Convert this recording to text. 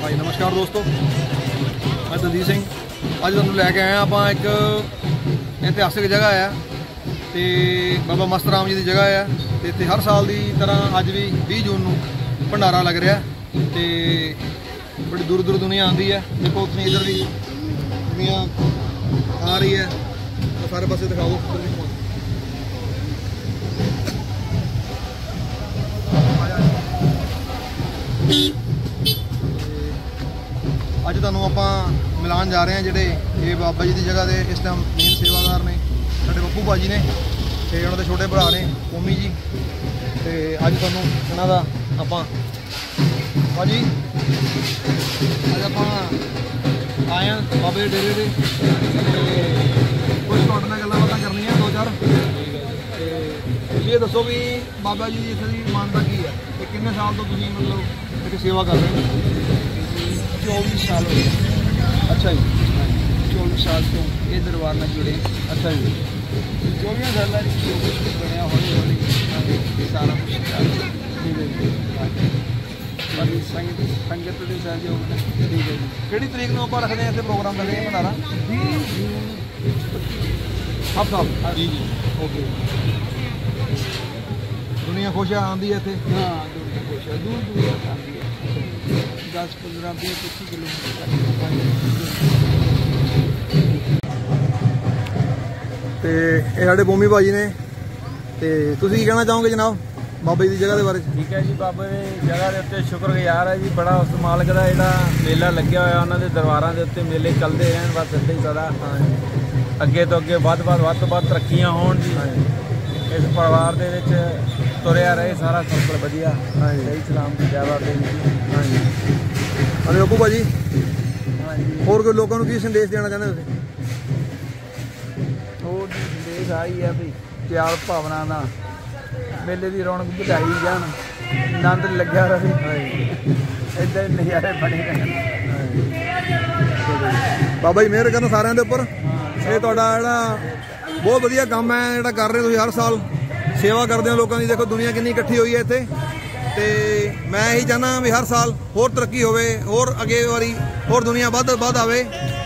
ਹਾਂਜੀ ਨਮਸਕਾਰ ਦੋਸਤੋ, ਮੈਂ ਦਲਜੀਤ ਸਿੰਘ। ਅੱਜ ਤੁਹਾਨੂੰ ਲੈ ਕੇ ਆਏ ਆਪਾਂ ਇੱਕ ਇਤਿਹਾਸਿਕ ਜਗ੍ਹਾ ਆ ਤੇ ਬਾਬਾ ਮਸਤ ਰਾਮ ਜੀ ਦੀ ਜਗ੍ਹਾ ਆ ਤੇ ਇੱਥੇ ਹਰ ਸਾਲ ਦੀ ਤਰ੍ਹਾਂ ਅੱਜ ਵੀ 20 ਜੂਨ ਨੂੰ ਭੰਡਾਰਾ ਲੱਗ ਰਿਹਾ ਤੇ ਬੜੀ ਦੂਰ ਦੂਰ ਦੁਨੀਆ ਆਉਂਦੀ ਹੈ। ਦੇਖੋ ਤੁਸੀਂ ਇੱਧਰ ਵੀ ਦੁਨੀਆ ਆ ਰਹੀ ਹੈ, ਸਾਰੇ ਪਾਸੇ ਦਿਖਾਓ। ਅੱਜ ਤੁਹਾਨੂੰ ਆਪਾਂ ਮਿਲਾਨ ਜਾ ਰਹੇ ਹਾਂ ਜਿਹੜੇ ਇਹ ਬਾਬਾ ਜੀ ਦੀ ਜਗ੍ਹਾ ਦੇ ਇਸ ਟਾਈਮ ਮੇਨ ਸੇਵਾਦਾਰ ਨੇ, ਸਾਡੇ ਬੱਬੂ ਭਾਜੀ ਨੇ ਤੇ ਉਹਨਾਂ ਦੇ ਛੋਟੇ ਭਰਾ ਨੇ ਕੋਮੀ ਜੀ। ਤੇ ਅੱਜ ਤੁਹਾਨੂੰ ਇਹਨਾਂ ਦਾ ਆਪਾਂ ਭਾਜੀ ਅੱਜ ਆਪਾਂ ਆਏ ਹਾਂ ਬਾਬੇ ਦੇ ਡੇਰੇ ਦੇ ਕੁਝ ਤੁਹਾਡੇ ਨਾਲ ਗੱਲਾਂ ਬਾਤਾਂ ਕਰਨੀਆਂ ਦੋ ਚਾਰ। ਤੇ ਇਹ ਦੱਸੋ ਵੀ ਬਾਬਾ ਜੀ ਦੀ ਇੱਥੇ ਦੀ ਮਾਨਤਾ ਕੀ ਹੈ ਤੇ ਕਿੰਨੇ ਸਾਲ ਤੋਂ ਤੁਸੀਂ ਮਤਲਬ ਇੱਥੇ ਸੇਵਾ ਕਰ ਰਹੇ ਹੋ? 24 ਸਾਲ ਹੋ गए। अच्छा जी, 24 साल तो ये दरबार में जुड़े। अच्छा जी, 24 साल बनया हौली हौली सारा कुछ ठीक है जी। बाकी संगत के सहयोग ने। ठीक है जी। किहड़ी तरीक ਨੂੰ ਆਪਾਂ ਰੱਖਦੇ ਹਾਂ ਇੱਥੇ ਪ੍ਰੋਗਰਾਮ ਕਰਦੇ ਹਾਂ ਭੰਡਾਰਾ? 20 जून ਹਰ साल जी जी। ओके, दुनिया खुश है आंदी है ਇੱਥੇ? हाँ, दुनिया खुश है, दूर दूर तक आती है। 10 15 20 25 किलोमीटर। ਤੇ ਇਹ ਸਾਡੇ ਭੂਮੀ ਭਾਜੀ ਨੇ ਤੇ ਤੁਸੀਂ ਕੀ ਕਹਿਣਾ ਚਾਹੋਗੇ ਜਨਾਬ ਬਾਬਾ ਜੀ ਦੀ ਜਗ੍ਹਾ ਦੇ ਬਾਰੇ? ਠੀਕ ਹੈ ਜੀ, ਬਾਬਾ ਦੀ ਜਗ੍ਹਾ ਦੇ ਉੱਤੇ ਸ਼ੁਕਰਗੁਜ਼ਾਰ ਹੈ ਜੀ ਬੜਾ ਉਸ ਮਾਲਕ ਦਾ ਜਿਹੜਾ ਮੇਲਾ ਲੱਗਿਆ ਹੋਇਆ, ਉਹਨਾਂ ਦੇ ਦਰਬਾਰਾਂ ਦੇ ਉੱਤੇ ਮੇਲੇ ਚੱਲਦੇ ਰਹਿਣ ਬਸ ਇੱਦਾਂ ਹੀ ਸਦਾ ਅੱਗੇ ਤੋਂ ਅੱਗੇ ਵੱਧ ਤੋਂ ਵੱਧ ਤਰੱਕੀਆਂ ਹੋਣ ਜੀ। ਇਸ ਪਰਿਵਾਰ ਦੇ ਵਿੱਚ ਤੁਰਿਆ ਰਹੇ ਸਾਰਾ ਸਰਕਲ ਵਧੀਆ। ਸਹੀ ਸਲਾਮ ਦੀ ਜੈ ਬਾਬੇ ਜੀ। ਹਾਂਜੀ ਅਰੇ ਬੱਬੂ ਭਾਜੀ, ਹਾਂਜੀ ਹੋਰ ਕੋਈ ਲੋਕਾਂ ਨੂੰ ਕੀ ਸੰਦੇਸ਼ ਦੇਣਾ ਚਾਹੁੰਦੇ ਤੁਸੀਂ? ਹੋਰ ਸੰਦੇਸ਼ ਆਹੀ ਹੈ ਵੀ ਪਿਆਰ ਭਾਵਨਾ ਨਾਲ ਮੇਲੇ ਦੀ ਰੌਣਕ ਵਧਾਈ ਜਾਣ, ਆਨੰਦ ਲੱਗਿਆ ਰਹੇ, ਇੱਦਾਂ ਹੀ ਨਜ਼ਾਰੇ ਬਣੇ ਰਹਿਣ। ਬਾਬਾ ਜੀ ਮਿਹਰ ਕਰਨ ਸਾਰਿਆਂ ਦੇ ਉੱਪਰ। ਇਹ ਤੁਹਾਡਾ ਜਿਹੜਾ ਬਹੁਤ ਵਧੀਆ ਕੰਮ ਹੈ ਜਿਹੜਾ ਕਰ ਰਹੇ ਤੁਸੀਂ, ਹਰ ਸਾਲ ਸੇਵਾ ਕਰਦੇ ਹੋ ਲੋਕਾਂ ਦੀ। ਦੇਖੋ ਦੁਨੀਆ ਕਿੰਨੀ ਇਕੱਠੀ ਹੋਈ ਹੈ ਇੱਥੇ ਤੇ ਮੈਂ ਇਹੀ ਚਾਹੁੰਦਾ ਵੀ ਹਰ ਸਾਲ ਹੋਰ ਤਰੱਕੀ ਹੋਵੇ, ਹੋਰ ਅੱਗੇ ਵਾਰੀ ਹੋਰ ਦੁਨੀਆ ਵੱਧ ਆਵੇ।